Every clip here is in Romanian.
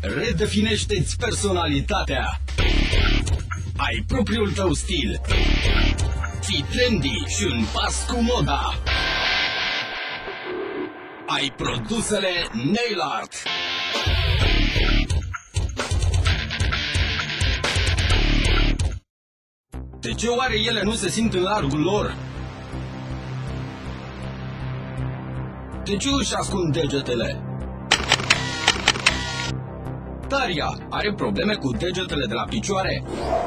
Redefinește-ți personalitatea. Ai propriul tău stil. Fii trendy și în pas cu moda. Ai produsele Nail Art. De ce oare ele nu se simt în largul lor? De ce își ascund degetele? Daria are probleme cu degetele de la picioare?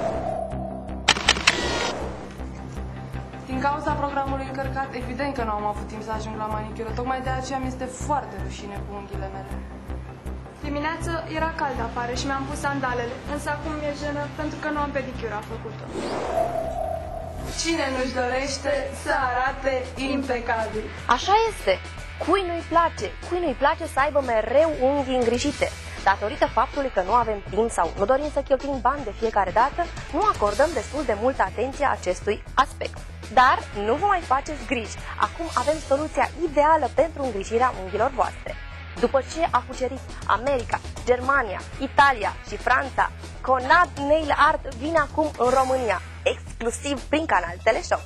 Din cauza programului încărcat, evident că nu am avut timp să ajung la manicură. Tocmai de aceea mi este foarte rușine cu unghiile mele. Dimineață era cald afară și mi-am pus sandalele, însă acum mi-e jenă pentru că nu am pedicura făcută. Cine nu-și dorește să arate impecabil? Așa este. Cui nu-i place? Cui nu-i place să aibă mereu unghii îngrijite? Datorită faptului că nu avem timp sau nu dorim să cheltuim bani de fiecare dată, nu acordăm destul de multă atenție acestui aspect. Dar nu vă mai faceți griji. Acum avem soluția ideală pentru îngrijirea unghiilor voastre. După ce a cucerit America, Germania, Italia și Franța, Conad Nail Art vine acum în România, exclusiv prin canal Teleshop.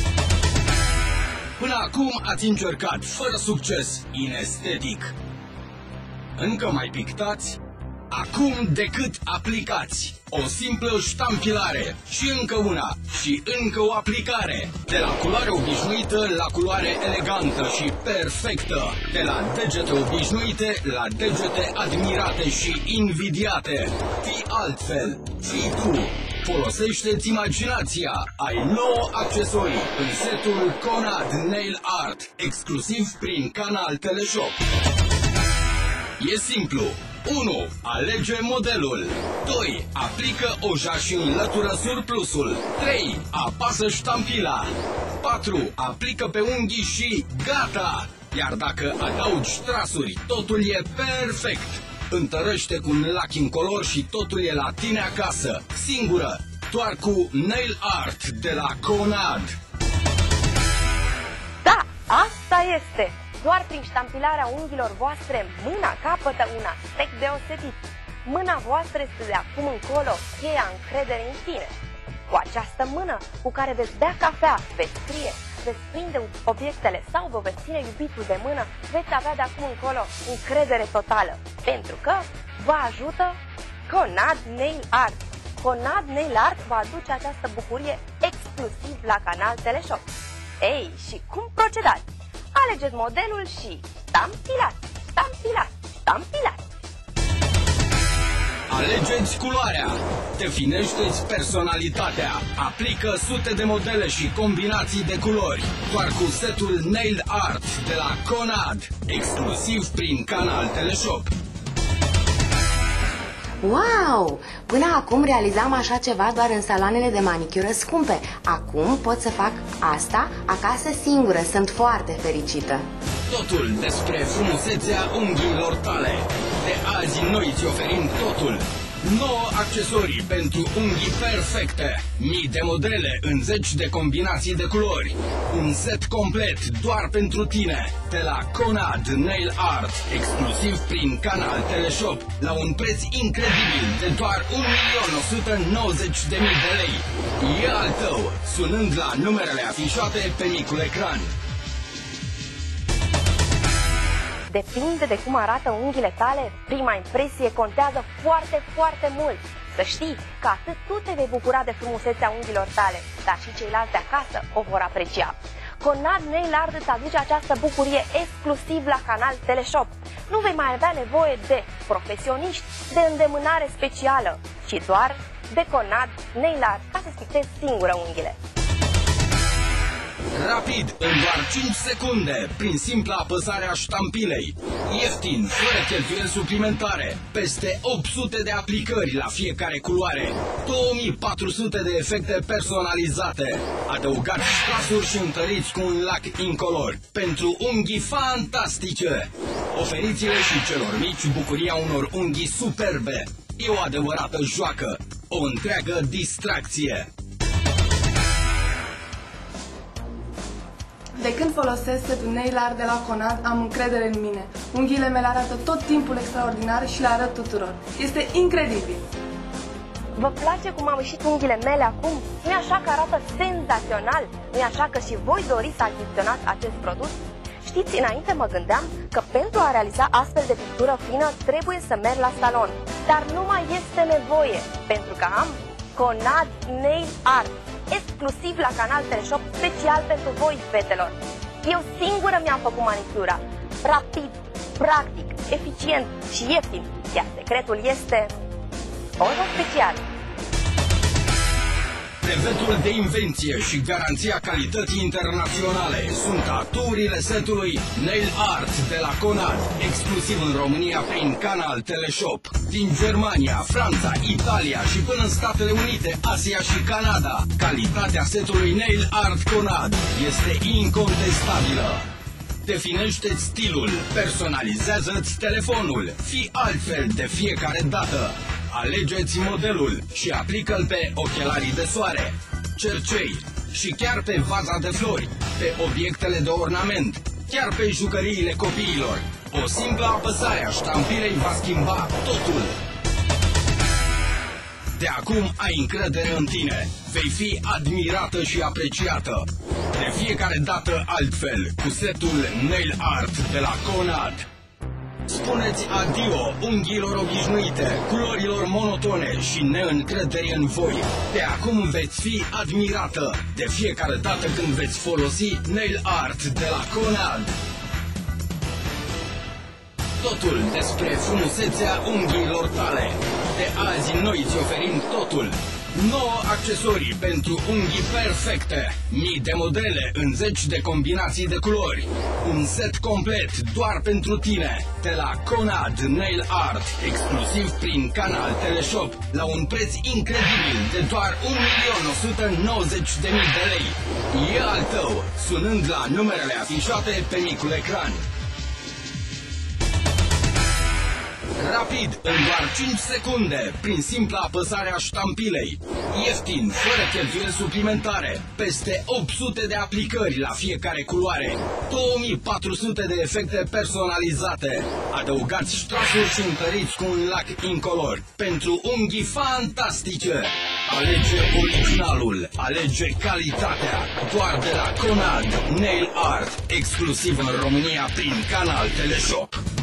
Până acum ați încercat, fără succes, inestetic. Încă mai pictați? Acum decât aplicați. O simplă ștampilare și încă una și încă o aplicare. De la culoare obișnuită la culoare elegantă și perfectă. De la degete obișnuite la degete admirate și invidiate. Fii altfel, fii tu. Folosește-ți imaginația. Ai 9 accesorii în setul Conad Nail Art, exclusiv prin canal Teleshop. E simplu. 1. Alege modelul. 2. Aplică oja și înlătură surplusul. 3. Apasă ștampila. 4. Aplică pe unghii și gata! Iar dacă adaugi trasuri, totul e perfect. Întărește cu un lac incolor și totul e la tine acasă. Singură, doar cu Nail Art de la Conad. Da, asta este! Doar prin ștampilarea unghiilor voastre, mâna capătă un aspect deosebit. Mâna voastră este de acum încolo cheia încredere în tine. Cu această mână cu care veți bea cafea, veți scrie, veți prinde obiectele sau vă veți ține iubitul de mână, veți avea de acum încolo încredere totală. Pentru că vă ajută Conad Nail Art. Conad Nail Art vă aduce această bucurie exclusiv la canal Teleshop. Ei, și cum procedați? Alegeți modelul și ștampilați, ștampilați, ștampilați. Alegeți culoarea, definește-ți personalitatea, aplică sute de modele și combinații de culori, doar cu setul Nail Art de la Conad, exclusiv prin canal Teleshop. Wow! Până acum realizam așa ceva doar în saloanele de manicură scumpe. Acum pot să fac asta acasă singură. Sunt foarte fericită. Totul despre frumusețea unghiilor tale. De azi noi îți oferim totul. 9 accesorii pentru unghii perfecte. Mii de modele în 10 de combinații de culori. Un set complet doar pentru tine. De la Conad Nail Art, exclusiv prin canal Teleshop, la un preț incredibil de doar 1.190.000 de lei. E al tău, sunând la numerele afișate pe micul ecran. Depinde de cum arată unghiile tale, prima impresie contează foarte, foarte mult. Să știi că atât tu te vei bucura de frumusețea unghiilor tale, dar și ceilalți de acasă o vor aprecia. Conad Nail Art îți aduce această bucurie exclusiv la canal Teleshop. Nu vei mai avea nevoie de profesioniști, de îndemânare specială, ci doar de Conad Nail Art ca să-ți pictezi singură unghiile. Rapid, în doar 5 secunde, prin simpla apăsare a ștampilei. Ieftin, fără cheltuieli suplimentare. Peste 800 de aplicări la fiecare culoare. 2400 de efecte personalizate. Adăugați trasuri și întăriți cu un lac incolor. Pentru unghii fantastice. Oferiți-le și celor mici bucuria unor unghii superbe. E o adevărată joacă. O întreagă distracție. De când folosesc setul nail art de la Conad, am încredere în mine. Unghiile mele arată tot timpul extraordinar și le arăt tuturor. Este incredibil! Vă place cum am ieșit unghiile mele acum? Nu-i așa că arată senzațional? Nu-i așa că și voi doriți să achiziționați acest produs? Știți, înainte mă gândeam că pentru a realiza astfel de pictură fină trebuie să merg la salon. Dar nu mai este nevoie, pentru că am Conad Nail Art, exclusiv la canal Teleshop, special pentru voi, fetelor. Eu singură mi-am făcut manicura, rapid, practic, eficient și ieftin, iar secretul este oră special. Brevetul de invenție și garanția calității internaționale sunt aturile setului Nail Art de la Conad, exclusiv în România prin canal Teleshop. Din Germania, Franța, Italia și până în Statele Unite, Asia și Canada, calitatea setului Nail Art Conad este incontestabilă. Definește-ți stilul, personalizează-ți telefonul, fii altfel de fiecare dată. Alegeți modelul și aplică-l pe ochelarii de soare, cercei și chiar pe vaza de flori, pe obiectele de ornament, chiar pe jucăriile copiilor. O simplă apăsare a ștampilei va schimba totul. De acum ai încredere în tine. Vei fi admirată și apreciată. De fiecare dată altfel, cu setul Nail Art de la Conad. Spuneți adio unghiilor obișnuite, culorilor monotone și neîncrederii în voi. De acum veți fi admirată de fiecare dată când veți folosi Nail Art de la Conad. Totul despre frumusețea unghiilor tale. De azi noi îți oferim totul. 9 accesorii pentru unghii perfecte, mii de modele în 10 de combinații de culori. Un set complet doar pentru tine, de la Conad Nail Art, exclusiv prin canal Teleshop, la un preț incredibil de doar 1.190.000 de lei. E al tău, sunând la numerele afișate pe micul ecran. Rapid, în doar 5 secunde, prin simpla apăsare a ștampilei. Ieftin, fără cheltuieli suplimentare. Peste 800 de aplicări la fiecare culoare. 2400 de efecte personalizate. Adăugați ștrasuri și întăriți cu un lac incolor. Pentru unghii fantastice. Alege originalul, alege calitatea. Doar de la Conad Nail Art, exclusiv în România prin canal Teleshop.